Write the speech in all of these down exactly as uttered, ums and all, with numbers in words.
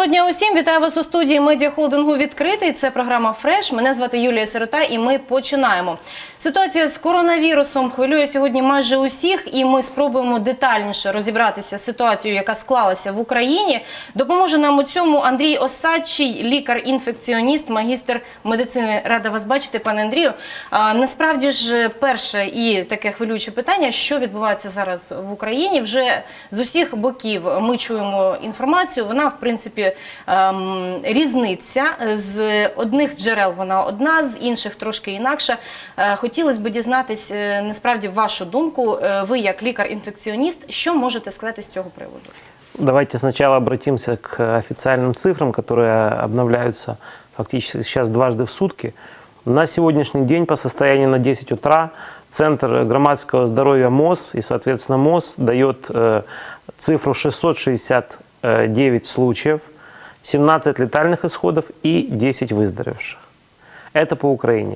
дня усім! Вітаю вас у студії медіахолдингу «Відкритий». Це програма «Фреш». Мене звати Юлія Сирота і ми починаємо. Ситуація з коронавірусом хвилює сьогодні майже усіх, і ми спробуємо детальніше розібратися з ситуацією, яка склалася в Україні. Допоможе нам у цьому Андрій Осадчий, лікар-інфекціоніст, магістр медицини. Рада вас бачити, пане Андрію. А, насправді ж, перше і таке хвилююче питання, що відбувається зараз в Україні. Вже з усіх боків ми чуємо інформацію, вона, в принципі, ем, різниця. З одних джерел вона одна, з інших трошки інакша. Е, хотілося б дізнатись, е, насправді, вашу думку, е, ви як лікар-інфекціоніст, що можете сказати з цього приводу? Давайте сначала обратимся к официальным цифрам, которые обновляются фактически сейчас дважды в сутки. На сегодняшний день по состоянию на десять утра Центр громадского здоровья МОЗ и, соответственно, МОЗ дает э, цифру шестьсот шестьдесят девять случаев, семнадцать летальных исходов и десять выздоровевших. Это по Украине.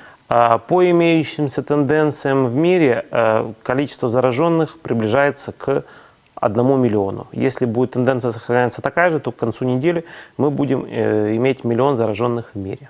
По имеющимся тенденциям в мире количество зараженных приближается к одному миллиону. Если будет тенденция сохраняться такая же, то к концу недели мы будем иметь миллион зараженных в мире.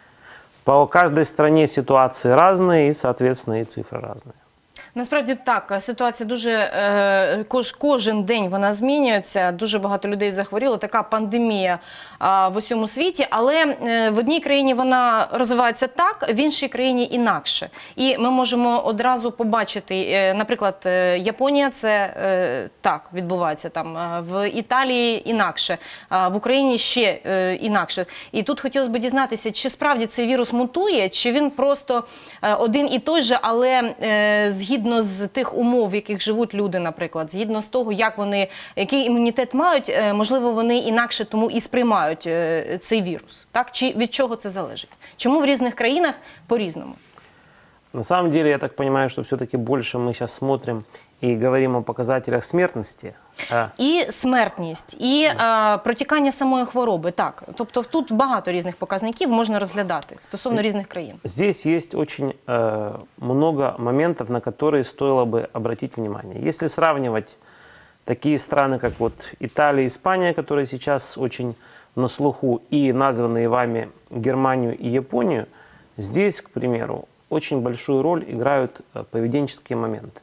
По каждой стране ситуации разные и, соответственно, и цифры разные. Насправді так, ситуація дуже, е, кож, кожен день вона змінюється, дуже багато людей захворіло, така пандемія а, в усьому світі, але е, в одній країні вона розвивається так, в іншій країні інакше. І ми можемо одразу побачити, е, наприклад, е, Японія це е, так відбувається, там, е, в Італії інакше, а в Україні ще е, інакше. І тут хотілося б дізнатися, чи справді цей вірус мутує, чи він просто е, один і той же, але е, згідно Згідно з тих умов, в яких живуть люди, наприклад, згідно з того, як вони, який імунітет мають, можливо, вони інакше тому і сприймають цей вірус. Так? Чи від чого це залежить? Чому в різних країнах по-різному? На самом деле, я так понимаю, что все-таки больше мы сейчас смотрим и говорим о показателях смертности. І смертність, і а, протікання самої хвороби, так. Тобто тут багато різних показників можна розглядати стосовно різних країн. Здесь есть очень э, много моментов, на которые стоило бы обратить внимание. Если сравнивать такие страны, как вот Италия, Испания, которые сейчас очень на слуху, и названные вами Германию и Японию, здесь, к примеру, очень большую роль играют поведенческие моменты.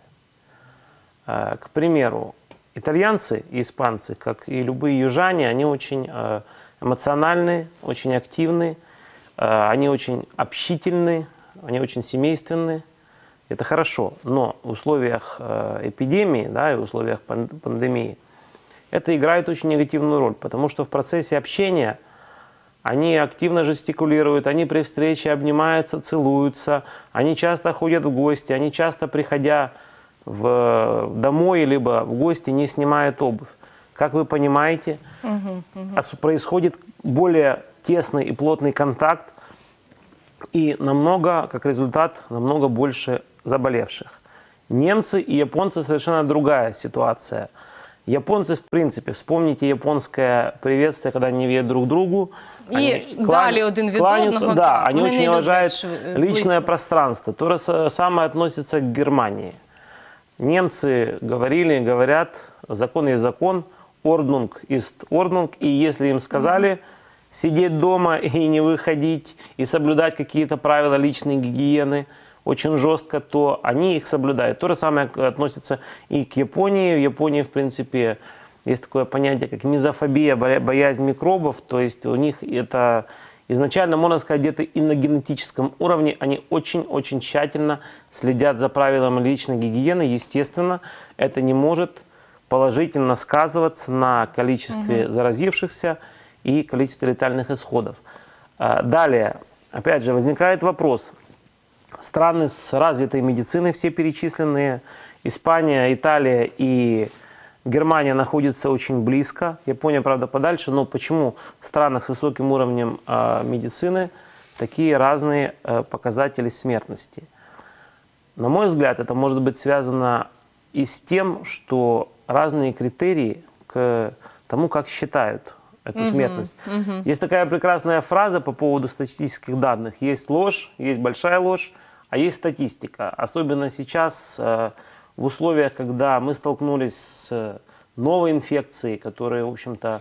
Э, к примеру, итальянцы и испанцы, как и любые южане, они очень эмоциональны, очень активны, они очень общительны, они очень семейственны. Это хорошо, но в условиях эпидемии, да, и в условиях пандемии это играет очень негативную роль, потому что в процессе общения они активно жестикулируют, они при встрече обнимаются, целуются, они часто ходят в гости, они часто, приходя в домой, либо в гости, не снимает обувь. Как вы понимаете, uh-huh, uh-huh. происходит более тесный и плотный контакт, и намного, как результат, намного больше заболевших. Немцы и японцы совершенно другая ситуация. Японцы, в принципе, вспомните японское приветствие, когда они видят друг другу. И они дали один від одного. Да, они очень уважают личное пространство. То же самое относится к Германии. Немцы говорили, говорят, закон есть закон, орднунг ist орднунг, и если им сказали mm-hmm. сидеть дома и не выходить, и соблюдать какие-то правила личной гигиены очень жестко, то они их соблюдают. То же самое относится и к Японии. В Японии, в принципе, есть такое понятие, как мезофобия, боязнь микробов, то есть у них это... Изначально, можно сказать, где-то и на генетическом уровне они очень-очень тщательно следят за правилами личной гигиены. Естественно, это не может положительно сказываться на количестве угу. заразившихся и количестве летальных исходов. Далее, опять же, возникает вопрос. Страны с развитой медициной, все перечисленные, Испания, Италия и Германия находится очень близко, Япония, правда, подальше, но почему в странах с высоким уровнем э, медицины такие разные э, показатели смертности? На мой взгляд, это может быть связано и с тем, что разные критерии к тому, как считают эту uh-huh, смертность. Uh-huh. Есть такая прекрасная фраза по поводу статистических данных. Есть ложь, есть большая ложь, а есть статистика. Особенно сейчас... Э, в условиях, когда мы столкнулись с новой инфекцией, которая, в общем-то,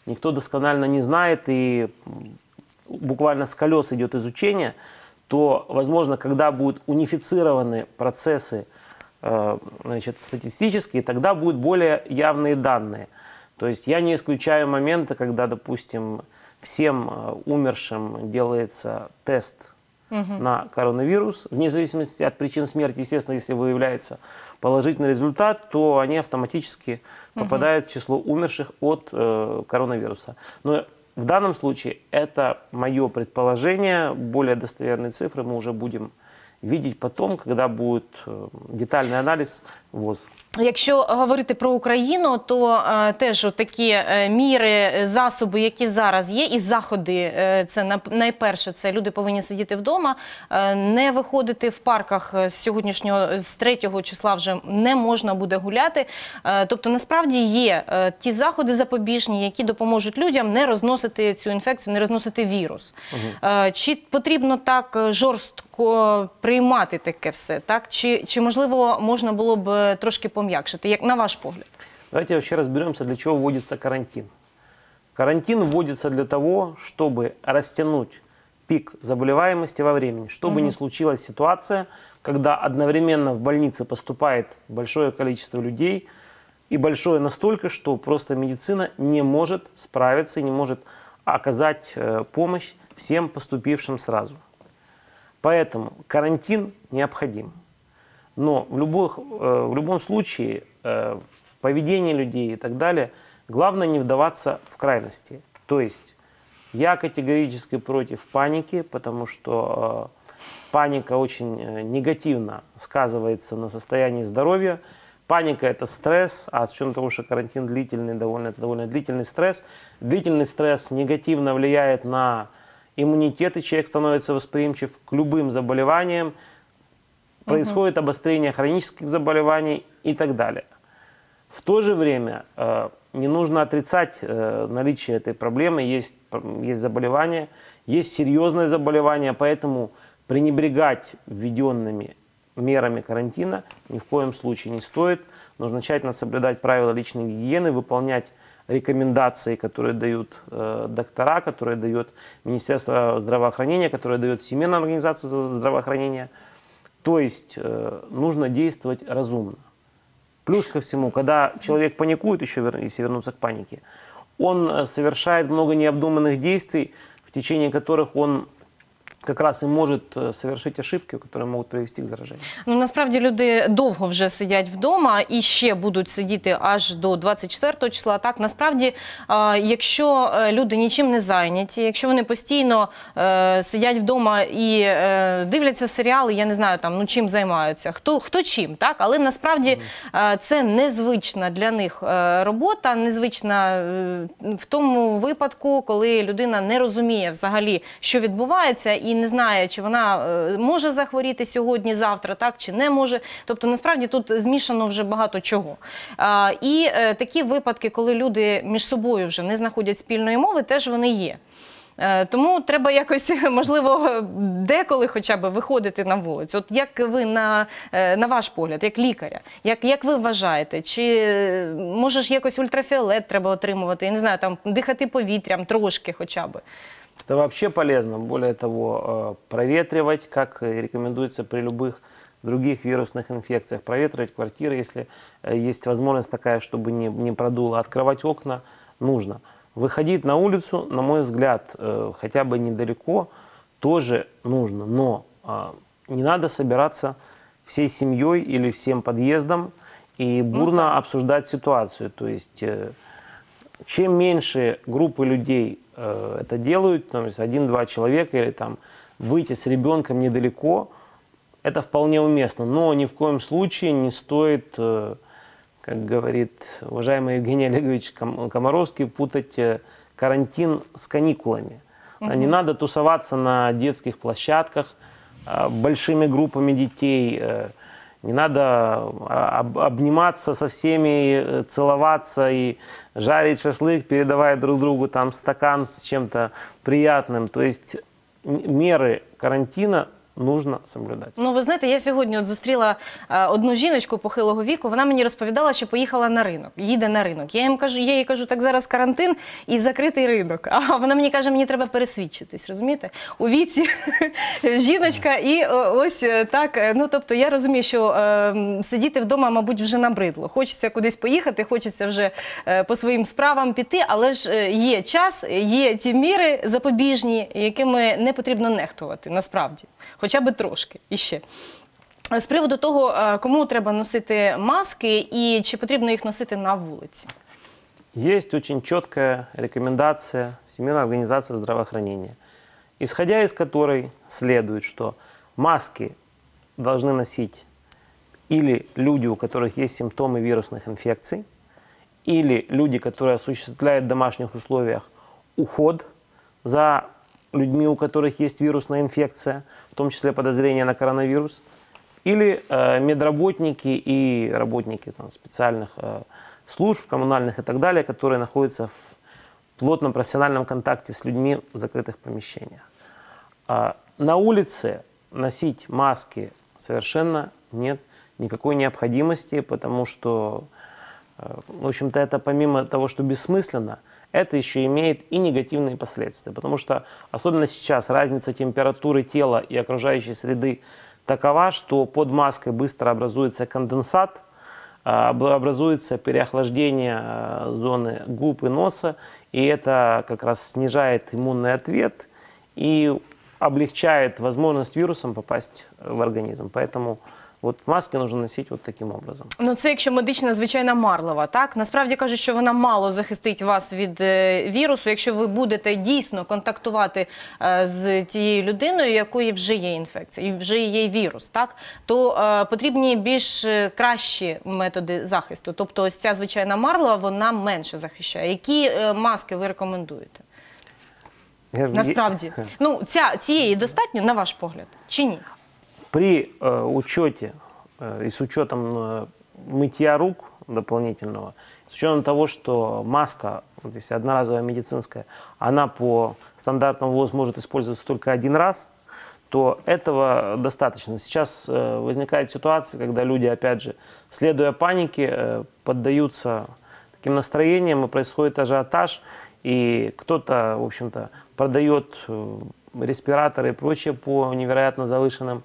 никто досконально не знает и буквально с колес идет изучение, то, возможно, когда будут унифицированы процессы э, значит, статистические, тогда будут более явные данные. То есть я не исключаю моменты, когда, допустим, всем э, умершим делается тест угу. на коронавирус, вне зависимости от причин смерти. Естественно, если выявляется положительный результат, то они автоматически попадают угу. в число умерших от э, коронавируса. Но в данном случае это мое предположение, более достоверные цифры мы уже будем видеть потом, когда будет детальний аналіз ВОЗ. Якщо говорити про Україну, то е, теж такі е, міри, засоби, які зараз є, і заходи, е, це на, найперше, це люди повинні сидіти вдома, е, не виходити в парках з сьогоднішнього, з третього числа вже не можна буде гуляти. Е, тобто, насправді є е, ті заходи запобіжні, які допоможуть людям не розносити цю інфекцію, не розносити вірус. Угу. Е, чи потрібно так жорстко приймати таке все, так? Чи, чи можливо можна було б трошки пом'якшити, як на ваш погляд? Давайте вообще разберемся, для чего вводится карантин. Карантин вводится для того, чтобы растянуть пик заболеваемости во времени, чтобы угу. не случилась ситуация, когда одновременно в больнице поступает большое количество людей, и большое настолько, что просто медицина не может справиться, не может оказать э, помощь всем поступившим сразу. Поэтому карантин необходим. Но в, любых, в любом случае в поведении людей и так далее главное не вдаваться в крайности. То есть я категорически против паники, потому что паника очень негативно сказывается на состоянии здоровья. Паника – это стресс, а с учетом того, что карантин длительный, довольно, это довольно длительный стресс. Длительный стресс негативно влияет на иммунитет, и человек становится восприимчив к любым заболеваниям. Происходит угу. обострение хронических заболеваний и так далее. В то же время э, не нужно отрицать э, наличие этой проблемы. Есть, есть заболевания, есть серьезные заболевания, поэтому пренебрегать введенными мерами карантина ни в коем случае не стоит. Нужно тщательно соблюдать правила личной гигиены, выполнять рекомендации, которые дают э, доктора, которые дает Министерство здравоохранения, которые дает Всемирная организация здравоохранения. То есть э, нужно действовать разумно. Плюс ко всему, когда человек паникует, еще если вернуться к панике, он совершает много необдуманных действий, в течение которых он как раз і може совершити ошибки, які можуть привести к зараженню. Ну, насправді люди довго вже сидять вдома і ще будуть сидіти аж до двадцять четвертого числа. Так, насправді, якщо люди нічим не зайняті, якщо вони постійно е, сидять вдома і е, дивляться серіали, я не знаю, там, ну, чим займаються, хто, хто чим, так? Але насправді е, це незвична для них е, робота, незвична е, в тому випадку, коли людина не розуміє взагалі, що відбувається, і не знає, чи вона може захворіти сьогодні, завтра, так, чи не може. Тобто, насправді, тут змішано вже багато чого. А, і е, такі випадки, коли люди між собою вже не знаходять спільної мови, теж вони є. Е, тому треба якось, можливо, деколи хоча б виходити на вулицю. От як ви, на, на ваш погляд, як лікаря, як, як ви вважаєте, чи може ж якось ультрафіолет треба отримувати, я не знаю, там, дихати повітрям трошки хоча б? Это вообще полезно, более того, проветривать, как рекомендуется при любых других вирусных инфекциях, проветривать квартиры, если есть возможность такая, чтобы не, не продуло, открывать окна нужно. Выходить на улицу, на мой взгляд, хотя бы недалеко, тоже нужно, но не надо собираться всей семьей или всем подъездом и бурно ну, обсуждать ситуацию, то есть чем меньше группы людей э, это делают, то есть один-два человека, или там выйти с ребенком недалеко, это вполне уместно. Но ни в коем случае не стоит, э, как говорит уважаемый Евгений Олегович Комаровский, путать э, карантин с каникулами. Угу. Не надо тусоваться на детских площадках э, большими группами детей, э, не надо обниматься со всеми, целоваться и жарить шашлык, передавая друг другу там стакан с чем-то приятным. То есть меры карантина нужно соблюдать. Ну, ви знаєте, я сьогодні от зустріла е, одну жіночку похилого віку, вона мені розповідала, що поїхала на ринок, їде на ринок. Я їм кажу, я їй кажу, так зараз карантин і закритий ринок. А вона мені каже, мені треба пересвідчитись, розумієте? У віці жіночка і о, ось так, е, ну, тобто я розумію, що е, сидіти вдома, мабуть, вже набридло. Хочеться кудись поїхати, хочеться вже е, по своїм справам піти, але ж е, є час, є ті міри запобіжні, якими не потрібно нехтувати, насправді. Хоча б трошки, іще. З приводу того, кому треба носити маски і чи потрібно їх носити на вулиці? Есть очень четкая рекомендация Всемирной организации здравоохранения, исходя из которой следует, что маски должны носить или люди, у которых есть симптомы вирусных инфекций, или люди, которые осуществляют в домашних условиях уход за людьми, у которых есть вирусная инфекция, в том числе подозрение на коронавирус, или э, медработники и работники там, специальных э, служб, коммунальных и так далее, которые находятся в плотном профессиональном контакте с людьми в закрытых помещениях. А на улице носить маски совершенно нет никакой необходимости, потому что, э, в общем-то, это помимо того, что бессмысленно, это еще имеет и негативные последствия, потому что особенно сейчас разница температуры тела и окружающей среды такова, что под маской быстро образуется конденсат, образуется переохлаждение зоны губ и носа, и это как раз снижает иммунный ответ и облегчает возможность вирусам попасть в организм. Поэтому от маски нужно носити от таким образом. Ну, це якщо медична звичайна марлова, так? Насправді кажуть, що вона мало захистить вас від е, вірусу, якщо ви будете дійсно контактувати е, з тією людиною, якої вже є інфекція, і вже є вірус, так? То е, потрібні більш е, кращі методи захисту. Тобто ось ця звичайна марлова, вона менше захищає. Які е, маски ви рекомендуєте? Я... Насправді. Ну, ця, цієї достатньо, на ваш погляд, чи ні? При э, учете э, и с учетом э, мытья рук дополнительного, с учетом того, что маска, вот если одноразовая медицинская, она по стандартному ВОЗ может использоваться только один раз, то этого достаточно. Сейчас э, возникает ситуация, когда люди, опять же, следуя панике, э, поддаются таким настроениям, и происходит ажиотаж, и кто-то, в общем-то, продает э, респираторы и прочее по невероятно завышенным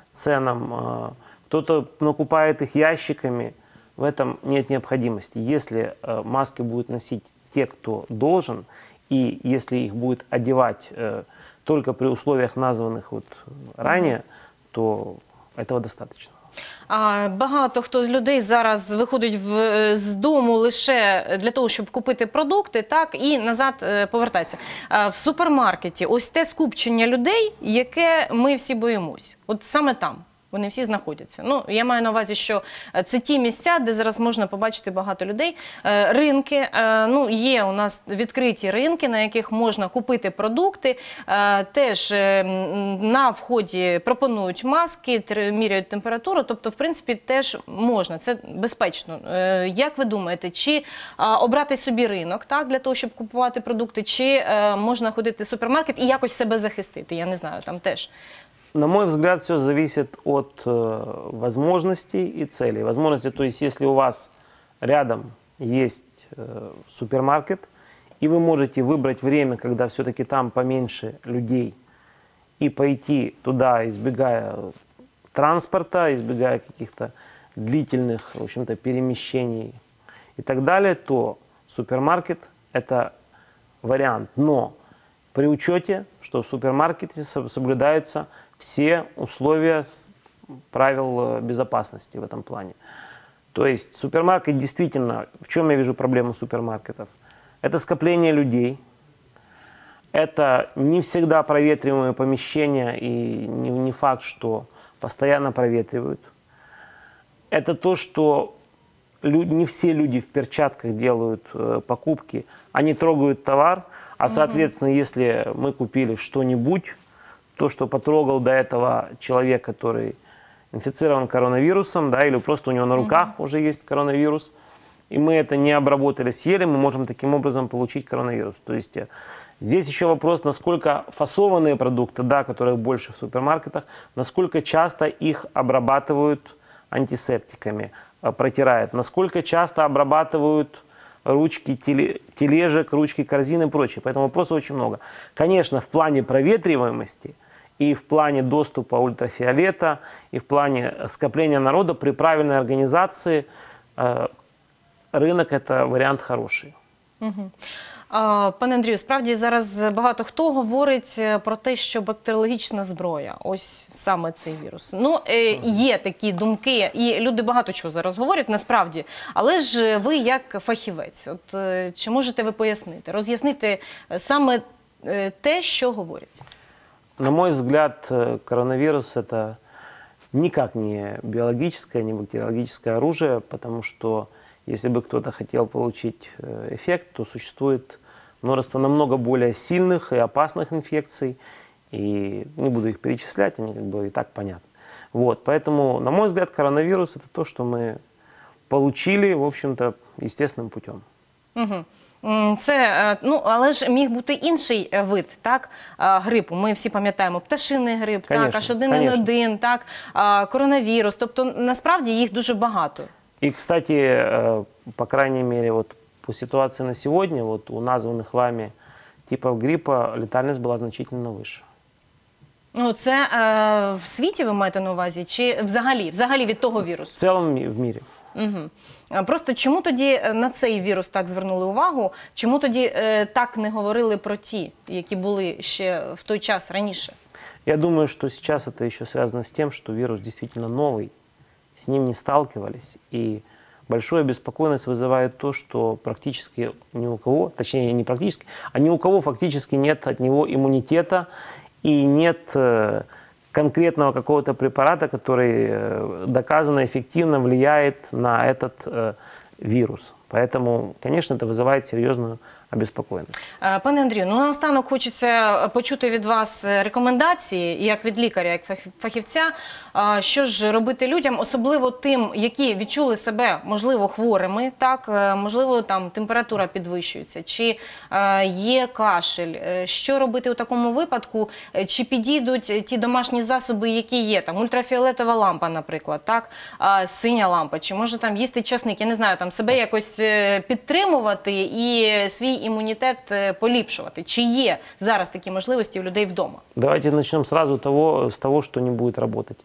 ценам, кто-то накупает их ящиками, в этом нет необходимости. Если маски будут носить те, кто должен, и если их будет одевать только при условиях, названных вот ранее, то этого достаточно. А, багато хто з людей зараз виходить в, з дому лише для того, щоб купити продукти, так, і назад е, повертається. А, в супермаркеті ось те скупчення людей, яке ми всі боїмось. От саме там вони всі знаходяться. Ну, я маю на увазі, що це ті місця, де зараз можна побачити багато людей. Е, ринки, е, ну, є у нас відкриті ринки, на яких можна купити продукти. Е, теж е, на вході пропонують маски, міряють температуру. Тобто, в принципі, теж можна. Це безпечно. Е, як ви думаєте, чи е, обрати собі ринок, так, для того, щоб купувати продукти, чи е, можна ходити в супермаркет і якось себе захистити? Я не знаю, там теж. На мой взгляд, все зависит от э, возможностей и целей. Возможности, то есть, если у вас рядом есть э, супермаркет, и вы можете выбрать время, когда все-таки там поменьше людей, и пойти туда, избегая транспорта, избегая каких-то длительных, в общем-то, перемещений и так далее, то супермаркет – это вариант. Но при учете, что в супермаркете соблюдаются все условия правил безопасности в этом плане. То есть супермаркет действительно, в чем я вижу проблему супермаркетов? Это скопление людей, это не всегда проветриваемые помещения и не, не факт, что постоянно проветривают. Это то, что люди, не все люди в перчатках делают э, покупки, они трогают товар, а соответственно, mm-hmm. если мы купили что-нибудь, то, что потрогал до этого человек, который инфицирован коронавирусом, да, или просто у него на руках mm-hmm. уже есть коронавирус, и мы это не обработали, съели, мы можем таким образом получить коронавирус. То есть Здесь еще вопрос, насколько фасованные продукты, да, которых больше в супермаркетах, насколько часто их обрабатывают антисептиками, протирают, насколько часто обрабатывают ручки тележек, ручки корзин и прочее. Поэтому вопросов очень много. Конечно, в плане проветриваемости и в плане доступа ультрафиолета, и в плане скопления народа при правильной организации э, рынок – это варіант хороший. Угу. Пане Андрію, справді зараз багато хто говорить про те, що бактеріологічна зброя, ось саме цей вірус. Ну, є такі думки, і люди багато чого зараз говорять, насправді. Але ж ви як фахівець, от чи можете ви пояснити, роз'яснити саме те, що говорять? На мой взгляд, коронавирус – это никак не биологическое, не бактериологическое оружие, потому что если бы кто-то хотел получить эффект, то существует множество намного более сильных и опасных инфекций, и не буду их перечислять, они как бы и так понятны. Вот, поэтому, на мой взгляд, коронавирус – это то, что мы получили, в общем-то, естественным путем. Угу. Це, ну, але ж міг бути інший вид, так, грипу. Ми всі пам'ятаємо пташиний грип, конечно, так, аж один ен один, так, коронавірус. Тобто, насправді, їх дуже багато. И, кстати, по крайней мере, вот по ситуации на сегодня, вот у названных вами типов гриппа летальность была значительно выше. Ну, це е, в світі ви маєте на увазі? Чи взагалі, взагалі від того вірусу? В цілому в мірі. Угу. Просто чому тоді на цей вірус так звернули увагу? Чому тоді е, так не говорили про ті, які були ще в той час раніше? Я думаю, что сейчас это еще связано с тем, что вирус действительно новый, с ним не сталкивались, и большую обеспокоенность вызывает то, что практически ни у кого, точнее не практически, а ни у кого фактически нет от него иммунитета и нет э, конкретного какого-то препарата, который э, доказанно эффективно влияет на этот э, вирус. Поэтому, конечно, это вызывает серьезную обеспокоєність. Пане Андрію, ну наостанок хочеться почути від вас рекомендації, як від лікаря, як фахівця, що ж робити людям, особливо тим, які відчули себе, можливо, хворими, так, можливо, там температура підвищується, чи є кашель. Що робити у такому випадку? Чи підійдуть ті домашні засоби, які є, там ультрафіолетова лампа, наприклад, так, синя лампа, чи може там їсти часник, я не знаю, там себе якось підтримувати і свій імунітет поліпшувати? Чи є зараз такі можливості у людей вдома? Давайте начнем сразу того, с того, что не будет работать.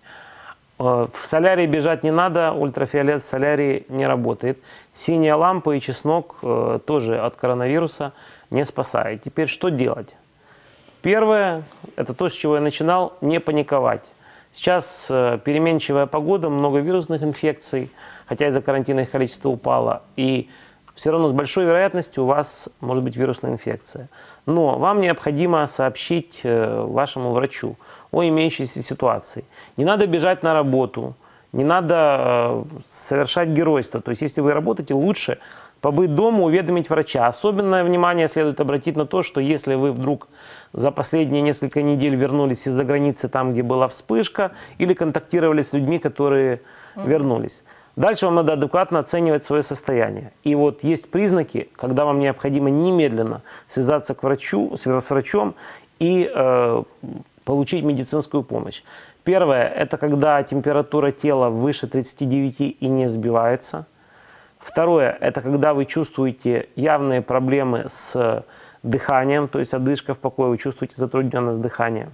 В солярий бежать не надо, ультрафиолет в солярии не работает. Синяя лампа и чеснок тоже от коронавируса не спасает. Теперь что делать? Первое, это то, с чего я начинал, не паниковать. Сейчас переменчивая погода, много вирусных инфекций, хотя из-за карантина их количество упало, и все равно с большой вероятностью у вас может быть вирусная инфекция. Но вам необходимо сообщить вашему врачу о имеющейся ситуации. Не надо бежать на работу, не надо совершать геройство. То есть, если вы работаете, лучше побыть дома, уведомить врача. Особенное внимание следует обратить на то, что если вы вдруг за последние несколько недель вернулись из-за границы, там, где была вспышка, или контактировали с людьми, которые вернулись. Дальше вам надо адекватно оценивать свое состояние. И вот есть признаки, когда вам необходимо немедленно связаться к врачу, с врачом и э, получить медицинскую помощь. Первое – это когда температура тела выше тридцати девяти и не сбивается. Второе – это когда вы чувствуете явные проблемы с дыханием, то есть одышка в покое, вы чувствуете затрудненность дыхания.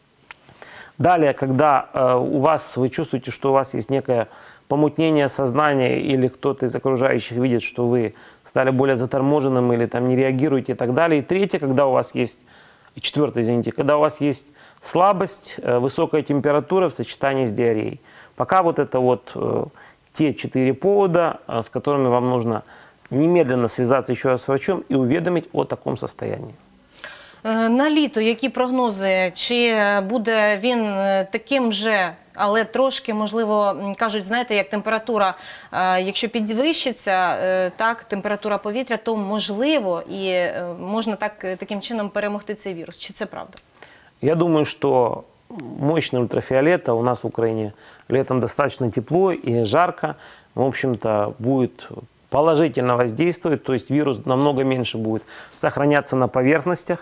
Далее, когда э, у вас, вы чувствуете, что у вас есть некое помутнение сознания, или кто-то из окружающих видит, что вы стали более заторможенным или там не реагируете и так далее. И третье, когда у вас есть, и четвертое, извините, когда у вас есть слабость, высокая температура в сочетании с диареей. Пока вот это вот э, те четыре повода, с которыми вам нужно немедленно связаться еще раз с врачом и уведомить о таком состоянии. На літо які прогнози? Чи буде він таким же, але трошки, можливо, кажуть, знаєте, як температура, якщо підвищиться, так, температура повітря, то можливо і можна так, таким чином перемогти цей вірус. Чи це правда? Я думаю, что мощный ультрафиолет, а у нас в Украине летом достаточно тепло и жарко, в общем-то, будет положительно воздействовать, то есть вирус намного меньше будет сохраняться на поверхностях,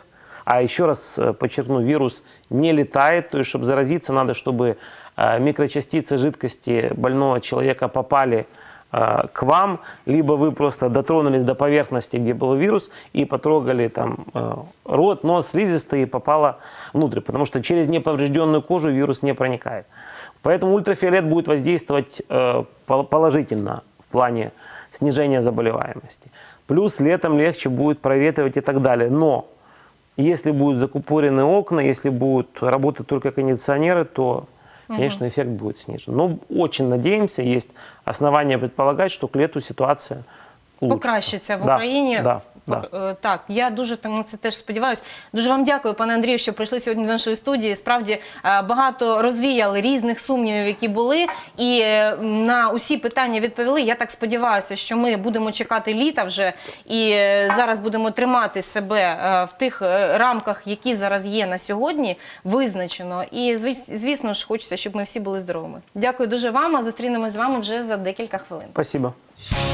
А еще раз э, подчеркну, вирус не летает, то есть, чтобы заразиться, надо, чтобы э, микрочастицы жидкости больного человека попали э, к вам, либо вы просто дотронулись до поверхности, где был вирус, и потрогали там э, рот, нос, слизистые, и попало внутрь, потому что через неповрежденную кожу вирус не проникает. Поэтому ультрафиолет будет воздействовать э, положительно в плане снижения заболеваемости. Плюс летом легче будет проветривать и так далее. Но если будут закупорены окна, если будут работать только кондиционеры, то, конечно, эффект будет снижен. Но очень надеемся, есть основания предполагать, что к лету ситуация улучшится. Покращиться в да, Україні. Да, Пок... да. Так, я дуже на це теж сподіваюся. Дуже вам дякую, пане Андрію, що прийшли сьогодні до нашої студії. Справді багато розвіяли різних сумнівів, які були, і на усі питання відповіли. Я так сподіваюся, що ми будемо чекати літа вже і зараз будемо тримати себе в тих рамках, які зараз є на сьогодні, визначено. І, звісно ж, хочеться, щоб ми всі були здоровими. Дякую дуже вам, а зустрінемось з вами вже за декілька хвилин. Спасибо.